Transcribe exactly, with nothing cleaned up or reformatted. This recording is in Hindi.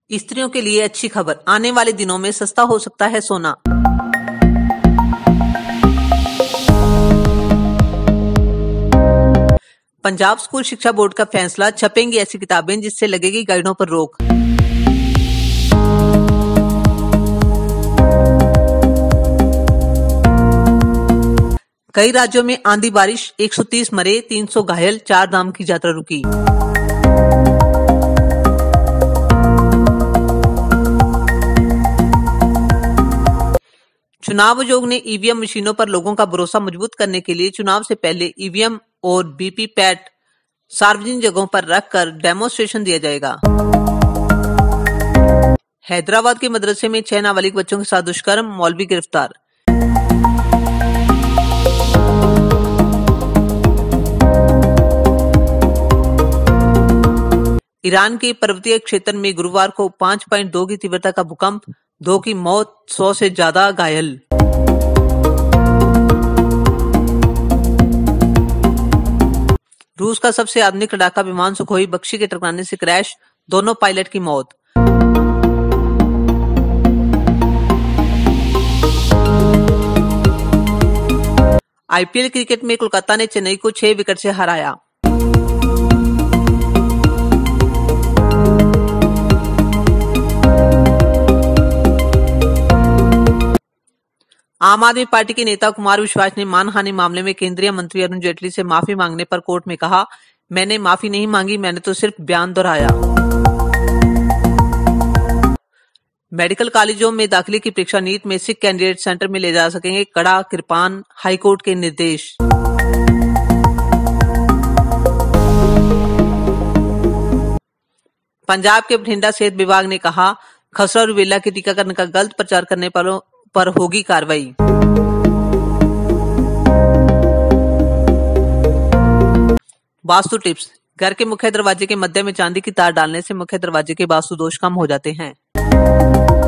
स्त्रियों के लिए अच्छी खबर, आने वाले दिनों में सस्ता हो सकता है सोना। पंजाब स्कूल शिक्षा बोर्ड का फैसला, छपेंगी ऐसी किताबें जिससे लगेगी गाइडों पर रोक। कई राज्यों में आंधी बारिश, एक सौ तीस मरे, तीन सौ घायल, चार धाम की यात्रा रुकी। चुनाव आयोग ने ईवीएम मशीनों पर लोगों का भरोसा मजबूत करने के लिए चुनाव से पहले ईवीएम और वीवीपैट सार्वजनिक जगहों पर रखकर डेमोन्स्ट्रेशन दिया जाएगा। हैदराबाद के मदरसे में छह नाबालिग बच्चों के साथ दुष्कर्म, मौलवी गिरफ्तार। ईरान के पर्वतीय क्षेत्र में गुरुवार को पाँच पॉइंट दो की तीव्रता का भूकंप, दो की मौत, सौ से ज्यादा घायल। रूस का सबसे आधुनिक लड़ाका विमान सुखोई बख्शी के टकराने से क्रैश, दोनों पायलट की मौत। आईपीएल क्रिकेट में कोलकाता ने चेन्नई को छह विकेट से हराया। आम आदमी पार्टी के नेता कुमार विश्वास ने मानहानि मामले में केंद्रीय मंत्री अरुण जेटली से माफी मांगने पर कोर्ट में कहा, मैंने माफी नहीं मांगी, मैंने तो सिर्फ बयान दोहराया। मेडिकल कॉलेजों में दाखिले की परीक्षा नीट में सिख कैंडिडेट सेंटर में ले जा सकेंगे, कड़ा कृपान हाईकोर्ट के निर्देश। पंजाब के बठिंडा सेहत विभाग ने कहा, खसरा और रूबेला के टीकाकरण का गलत प्रचार करने पर पर होगी कार्रवाई। वास्तु टिप्स, घर के मुख्य दरवाजे के मध्य में चांदी की तार डालने से मुख्य दरवाजे के वास्तु दोष कम हो जाते हैं।